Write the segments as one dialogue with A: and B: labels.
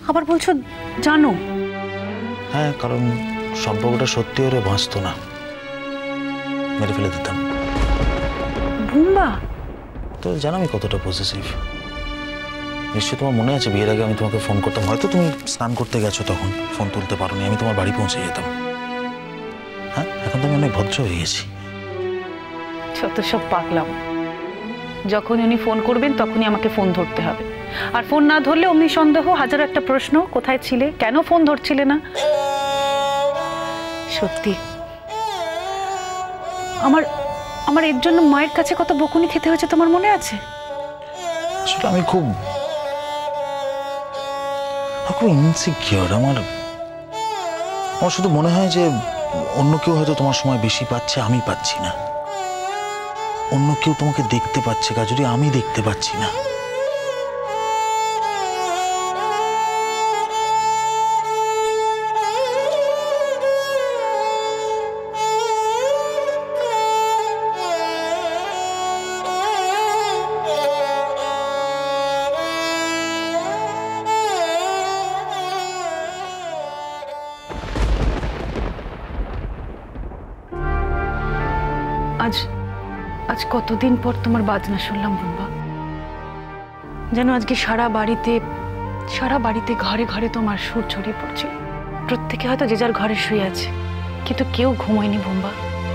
A: আবার বলছো জানো?
B: হ্যাঁ, কারণ সম্পর্কটা সত্যি ওরে বাঁচতো না, মেরে ফেলে দিতাম।
A: বুম্বা,
B: তো জানো আমি কতটা পজিটিভ। নিশ্চয়ই তোমার মনে আছে বিয়ের আগে আমি তোমাকে ফোন করতাম, হয়তো তুমি স্নান করতে গেছো তখন ফোন তুলতে পারোনি, আমি তোমার বাড়ি পৌঁছে যেতাম। হ্যাঁ, এখন তো আমি অনেক ভদ্র হয়ে গেছি।
A: যত সব পাগলাম। যখন উনি ফোন করবেন তখনই আমাকে ফোন ধরতে হবে, আর ফোন না ধরলে অমনি সন্দেহ, হাজার একটা প্রশ্ন, কোথায় ছিলে, কেন ফোন ধরছিলে না। সত্যি আমার আমার এর জন্য মায়ের কাছে কত বকুনি খেতে হয়েছে তোমার মনে আছে?
B: আসলে আমি খুব ইনসিকিউর। আমার শুধু মনে হয় যে অন্য কেউ হয়তো তোমার সময় বেশি পাচ্ছে, আমি পাচ্ছি না। অন্য কেউ তোমাকে দেখতে পাচ্ছে কাজুরি, আমি দেখতে পাচ্ছি না।
A: আজ কতদিন পর তোমার বাজনা শুনলাম বুম্বা। যেন আজকে সারা বাড়িতে ঘরে ঘরে তোমার সুর ছড়িয়ে পড়ছে। প্রত্যেকে হয়তো যে যার ঘরে শুয়ে আছে, কিন্তু কেউ ঘুমায়নি বুম্বা।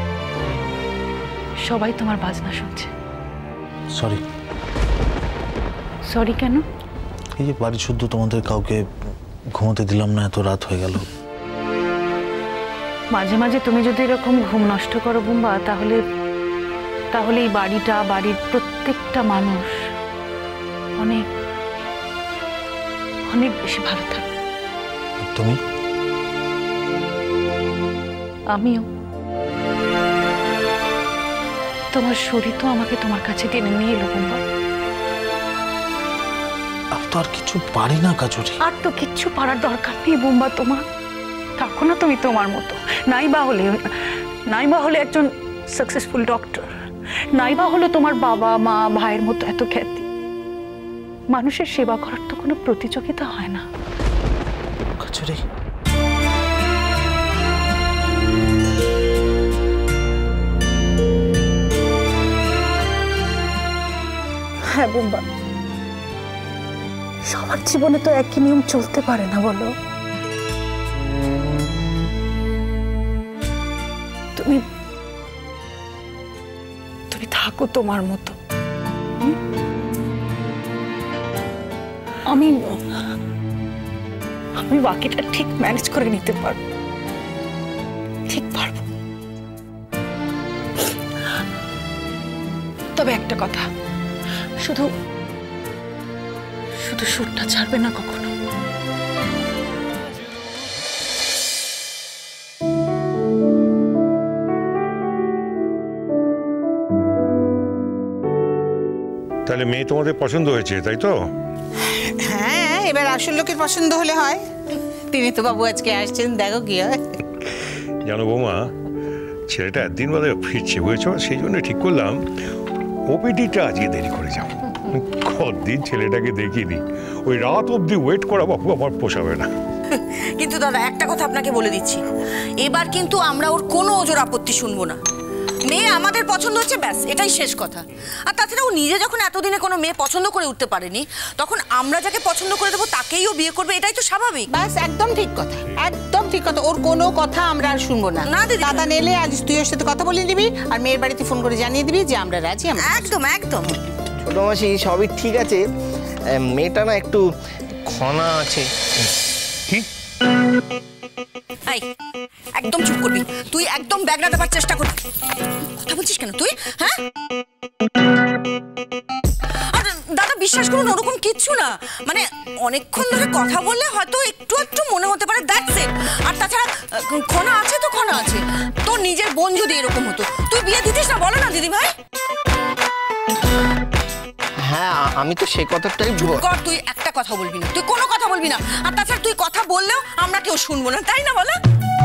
A: সবাই তোমার বাজনা শুনছে। সরি কেন?
B: এই যে বাড়ি শুদ্ধ তোমাদের কাউকে ঘুমোতে দিলাম না, এত রাত হয়ে গেল।
A: মাঝে মাঝে তুমি যদি এরকম ঘুম নষ্ট করো বুম্বা, তাহলে এই বাড়ির প্রত্যেকটা মানুষ অনেক অনেক বেশি ভালো থাকবে।
B: তুমি?
A: আমিও। তোমার শরীর তো আমাকে তোমার কাছে টেনে নিয়ে এলো বুম্বা।
B: আর তো আর কিছু পারি না কাজুরি।
A: আর তো কিচ্ছু পারার দরকার নেই বুম্বা তোমার। থাকো না তুমি তোমার মতো। নাইবা হলে একজন সাকসেসফুল ডক্টর, নাইবা হলো তোমার বাবা মা ভাইয়ের মতো এত খ্যাতি। মানুষের সেবা করার তো কোনো প্রতিযোগিতা হয় না।
B: কাজুরি,
A: হ্যাঁ বুম্বা, সবার জীবনে তো একই নিয়ম চলতে পারে না বলো। তুমি থাকো তোমার মতো। আমি বাকিটা ঠিক ম্যানেজ করে নিতে পারবো, ঠিক পারবো। তবে একটা কথা, শুধু সুরটা ছাড়বে না কখনো।
C: তাহলে মেয়ে তোমাদের পছন্দ হয়েছে, তাই তো?
D: হ্যাঁ, এবার আসল লোকের পছন্দ হলে হয়। তিনি তো বাবু আজকে আসছেন, দেখো কি হয়।
C: জানো বৌমা, ছেলেটা একদিন বাদে ফিরছে বুঝেছ, সেই জন্য ঠিক করলাম ওপিডিটা আজকে দেরি করে যাবো। কতদিন ছেলেটাকে দেখিনি, ওই রাত অবধি ওয়েট করা বাবু আমার পোষাবে না।
E: কিন্তু দাদা একটা কথা আপনাকে বলে দিচ্ছি, এবার কিন্তু আমরা ওর কোনো ওজোর আপত্তি শুনবো না। মেয়ে আমাদের পছন্দ হচ্ছে, ব্যাস, এটাই শেষ কথা। আর তাছাড়া ও নিজে যখন এতদিনে কোনো মেয়ে পছন্দ করে উঠতে পারেনি, তখন আমরা যাকে পছন্দ করে দেবো তাকেই ও বিয়ে করবে, এটাই তো স্বাভাবিক।
D: ব্যাস, একদম ঠিক কথা, একদম ঠিক কথা। ওর কোনো কথা আমরা আর শুনবো না।
E: না দিদি,
D: দাদা নেলে আজ তুই ওর সাথে কথা বলে নিবি, আর মেয়ের বাড়িতে ফোন করে জানিয়ে দিবি যে আমরা রাজি।
E: একদম একদম।
F: ছোট মাসি সবই ঠিক আছে, মেয়েটা না একটু খনা আছে।
C: কি?
E: একদম চুপ করবি তুই, একদম ব্যাগটা দেবার চেষ্টা করবি। কথা বলছিস কেন তুই? হ্যাঁ, আর দাদা বিশ্বাস করুন ওরকম কিচ্ছু না, মানে অনেকক্ষণ ধরে কথা বললে হয়তো একটু একটু মনে হতে পারে, দ্যাটস ইট। আর তাছাড়া খনা আছে তো খনা আছে। তোর নিজের বোন যদি এরকম হতো তুই বিয়ে দিতিস না, বলো না দিদি ভাই?
F: হ্যাঁ, আমি তো সেই কথাটাই
E: কর, তুই একটা কথা বলবি না, তুই কোনো কথা বলবি না। আর তাছাড়া তুই কথা বললেও আমরা কেউ শুনবো না, তাই না বলো?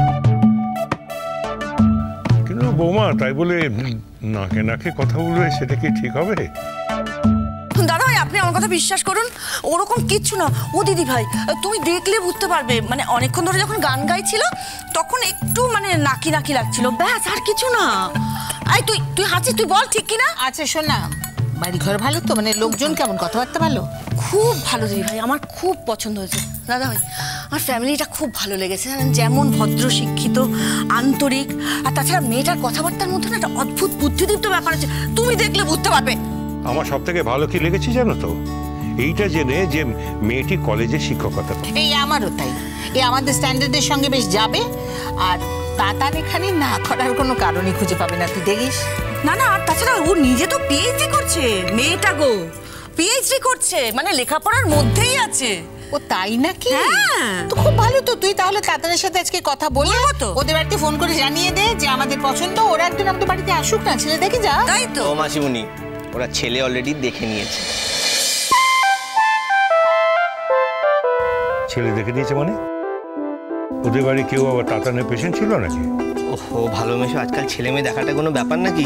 C: কিন্তু বৌমা তাই বলে নাকে নাকে কথা বলবে, সেটা কি ঠিক হবে?
E: দাদা ভাই আপনি আমার কথা বিশ্বাস করুন, ওরকম কিচ্ছু না। ও দিদি ভাই, তুমি দেখলে বুঝতে পারবে, মানে অনেকক্ষণ ধরে যখন গান গাইছিল তখন একটু মানে নাকি নাকি লাগছিল, ব্যাস, আর কিছু না। এই তুই হাসিস, তুই বল ঠিক কিনা?
D: আচ্ছা শোন না, বাড়ি ঘর ভালো তো, মানে লোকজন কেমন, কথাবার্তা ভালো?
E: খুব ভালো দিদি ভাই, আমার খুব পছন্দ হয়েছে দাদা ভাই। আমার ফ্যামিলিটা খুব ভালো লেগেছে, জানেন, যেমন ভদ্র, শিক্ষিত, আন্তরিক, আর তাছাড়া মেয়েটার কথাবার্তার মধ্যে না একটা অদ্ভুত বুদ্ধিদীপ্ত ব্যাপার আছে, তুমি দেখলে বুঝতে পারবে।
C: আমার সব থেকে ভালো কি লেগেছে জানো তো? এইটা জেনে যে মেয়েটি কলেজে শিক্ষকতা।
D: এই আমারও তাই, এই আমাদের স্ট্যান্ডার্ডের সঙ্গে বেশ যাবে, আর তাতান এখানে না করার কোনো কারণই খুঁজে পাবে না, তুই দেখিস।
E: না না, আর তাছাড়া ও নিজে তো পিএইচডি করছে, মেয়েটা গো পিএইচডি করছে, মানে লেখাপড়ার মধ্যেই আছে।
D: ও তাই নাকি?
E: হ্যাঁ।
D: তো খুব ভালো তো, তুই তাহলে তাতানের সাথে আজকে কথা বলে
E: বলবো তো।
D: ওদের বাড়িতে ফোন করে জানিয়ে দে যে আমাদের পছন্দ, ওরা একদিন আমাদের বাড়িতে আসুক না, ছেলে দেখে যা।
E: তাই তো।
F: ও মাসিমণি, ওরা ছেলে অলরেডি দেখে নিয়েছে।
C: ছেলে দেখে নিয়েছে মানে? ওদের বাড়ি কেউ আবার তাতানের পেশেন্ট ছিল নাকি?
F: ওহো, ভালো মেশো, আজকাল ছেলে মেয়ে দেখাটা কোনো ব্যাপার নাকি?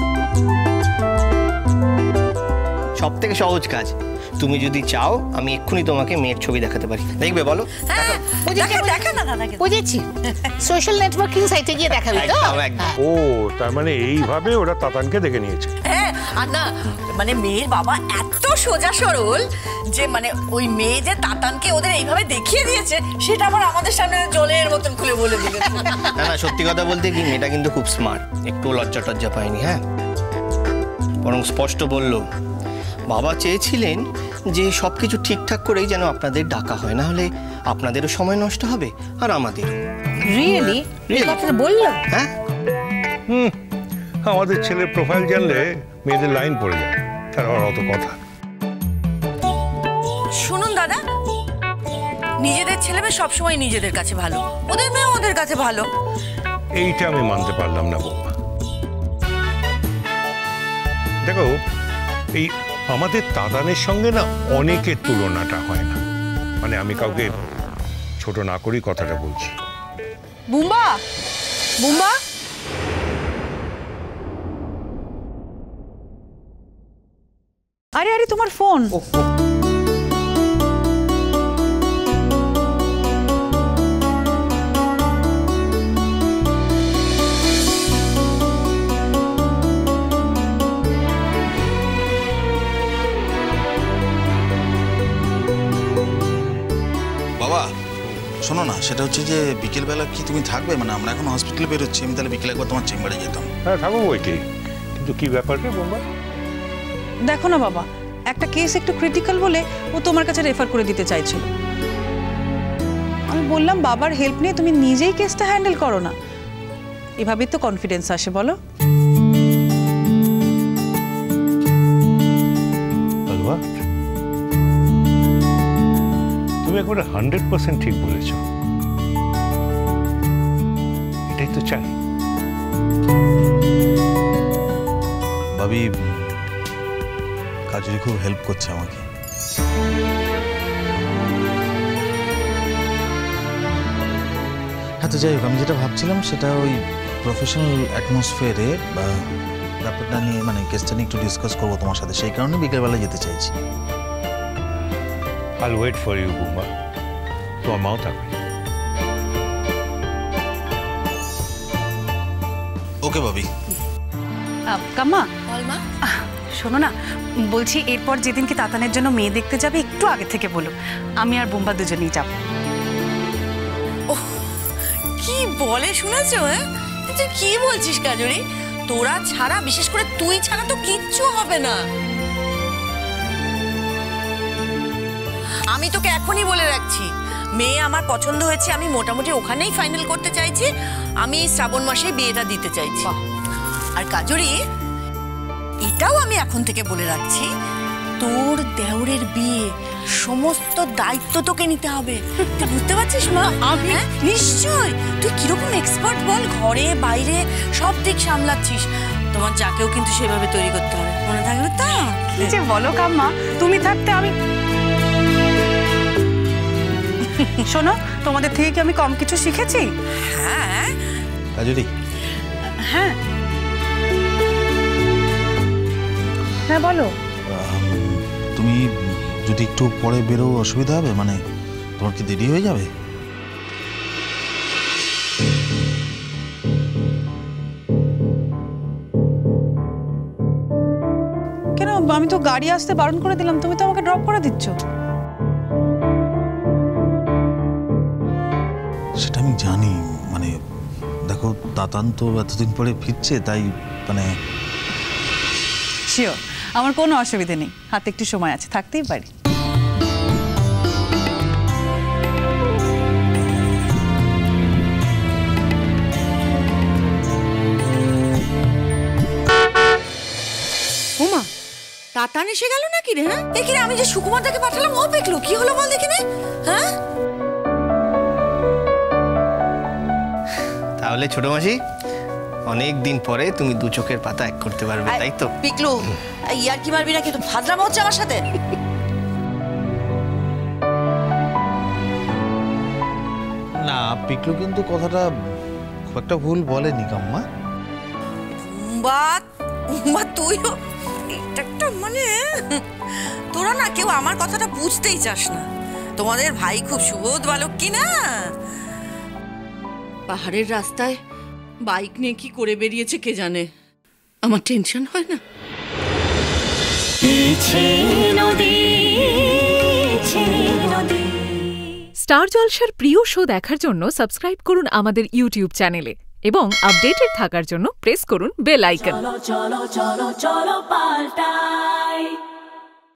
F: সব থেকে সহজ কাজ, তুমি যদি চাও আমি এক্ষুনি তোমাকে মেয়ের ছবি দেখাতে পারি, দেখবে বলো?
E: হ্যাঁ, দেখা না দাদাকে।
D: বুঝেছি, সোশ্যাল নেটওয়ার্কিং সাইটে গিয়ে দেখাবি তো?
F: একদম একদম।
C: ও, তার মানে এইভাবে ওরা তাতানকে দেখে নিয়েছে।
E: হ্যাঁ, আর না মানে মেয়ের বাবা এত সোজা সরল যে মানে ওই মেয়ে যে তাতানকে ওদের এইভাবে দেখিয়ে দিয়েছে সেটা আবার আমাদের সামনে জলের মতন খুলে বলে দিলেন।
F: না না, সত্যি কথা বলতে কি, মেয়েটা কিন্তু খুব স্মার্ট, একটু লজ্জা টজ্জা পায়নি, হ্যাঁ, বরং স্পষ্ট বললো বাবা চেয়েছিলেন যে সব কিছু ঠিকঠাক করেই যেন আপনাদের ডাকা হয়, না হলে আপনাদেরও সময় নষ্ট হবে আর আমাদেরও।
D: রিয়েলি? এই কথাটা বললো?
F: হ্যাঁ,
C: আমাদের ছেলের প্রোফাইল জানলে মেয়েদের লাইন পড়ে যায়, তার আবার অত কথা।
E: শুনুন দাদা, নিজেদের ছেলে মেয়ে সবসময় নিজেদের কাছে ভালো, ওদের মেয়ে ওদের কাছে ভালো।
C: এইটা আমি মানতে পারলাম না বৌমা। দেখো, এই আমাদের তাতানের সঙ্গে না অনেকের তুলনাটা হয় না, মানে আমি কাউকে ছোট না করেই কথাটা বলছি।
A: বুম্বা, বুম্বা, আরে আরে তোমার ফোন।
B: বাবা শোনো না, সেটা হচ্ছে যে বিকেলবেলা কি তুমি থাকবে? মানে আমরা এখন হসপিটালে বেরোচ্ছি, আমি তাহলে বিকেলে একবার তোমার চেম্বারে যেতাম।
C: হ্যাঁ, থাকবো বইকে, কিন্তু কি ব্যাপারটা বৌমা?
A: দেখো না বাবা, একটা কেস একটু ক্রিটিক্যাল বলে ও তোমার কাছে রেফার করে দিতে চাইছিল। আমি বললাম বাবার হেল্প নিয়ে তুমি নিজেই কেসটা হ্যান্ডেল করো না, এভাবেই তো কনফিডেন্স আসে, বলো?
C: আলবা, তুমি একবারে 100% ঠিক বলেছ, এটাই তো চাই।
B: ভাবি, কাজুরি খুব হেল্প করছে আমাকে। হ্যাঁ, তো যাই হোক, আমি যেটা ভাবছিলাম সেটা ওই প্রফেশনাল অ্যাটমসফিয়ারে বা ব্যাপারটা নিয়ে, মানে কেসটা নিয়ে একটু ডিসকাস করবো তোমার সাথে, সেই কারণে বিকেলবেলা যেতে চাইছি।
C: I'll wait for you, Bumba. তোমার মাও থাকবে।
B: ওকে ভাবি।
A: কাম্মা,
E: বল মা।
A: শোনো না, বলছি এরপর যেদিনকে তাতানের জন্য মেয়ে দেখতে যাবে একটু আগে থেকে বলো, আমি আর বুম্বা দুজনেই যাব।
E: কি বলে শুনেছো? হ্যাঁ, তুই কি বলছিস কাজরি? তোরা ছাড়া, বিশেষ করে তুই ছাড়া তো কিচ্ছু হবে না। আমি তোকে এখনই বলে রাখছি, মেয়ে আমার পছন্দ হয়েছে, আমি মোটামুটি ওখানেই ফাইনাল করতে চাইছি। আমি শ্রাবণ মাসে বিয়েটা দিতে চাইছি। আর কাজরি, এটাও আমি এখন থেকে বলে রাখছি, তোর দেওরের বিয়ে সমস্ত দায়িত্ব তোকে নিতে হবে। তুই বুঝতে পারছিস মা? আমি নিশ্চয়, তুই কিরকম এক্সপার্ট বল, ঘরে বাইরে সব দিক সামলাচ্ছিস। তোমার যাকেও কিন্তু সেভাবে তৈরি করতে হবে, মনে থাকবে তো?
A: কি যে বলো কাম্মা, তুমি থাকতে আমি। শোনো, তোমাদের থেকে কি আমি কম কিছু শিখেছি?
E: হ্যাঁ।
B: কাজুরি,
A: হ্যাঁ হ্যাঁ বলো।
B: তুমি যদি একটু পরে বেরো অসুবিধা হবে? মানে তোমার কি দেরি হয়ে যাবে?
A: কেন, আমি তো গাড়ি আসতে বারণ করে দিলাম, তুমি তো আমাকে ড্রপ করে দিচ্ছ।
B: সেটা আমি জানি, মানে দেখো তাতান তো এতদিন পরে ফিরছে, তাই মানে
A: শিওর, আমার কোনো অসুবিধে নেই, হাতে একটু সময় আছে, থাকতেই পারি।
E: উমা, তাতান এসে গেল নাকি রে? হ্যাঁ, দেখি রে, আমি যে সুকুমার দাকে পাঠালাম ও পেকলো, কি হলো বল দেখি রে। হ্যাঁ,
F: তাহলে ছোট মাসি, অনেক দিন পরে তুমি দু চোখের পাতা এক করতে পারবে, তাই তো?
E: পিকলু, ইয়ার কি মারবি নাকি? তো ফাজলামো হচ্ছে আমার সাথে।
B: না, পিকলু কিন্তু কথাটা খুব একটা ভুল বলেনি কাম্মা।
E: তুইও এটা একটা মানে, তোরা না কেউ আমার কথাটা বুঝতেই চাস না। তোমাদের ভাই খুব সুবোধ বালক কি না? পাহাড়ের রাস্তায় বাইক নিয়ে কি করে বেরিয়েছে কে জানে। আমার টেনশন হয় না।
G: স্টার জলসার প্রিয় শো দেখার জন্য সাবস্ক্রাইব করুন আমাদের ইউটিউব চ্যানেলে এবং আপডেটেড থাকার জন্য প্রেস করুন বেল আইকন।
H: চলো চলো চলো চলো পাল্টাই।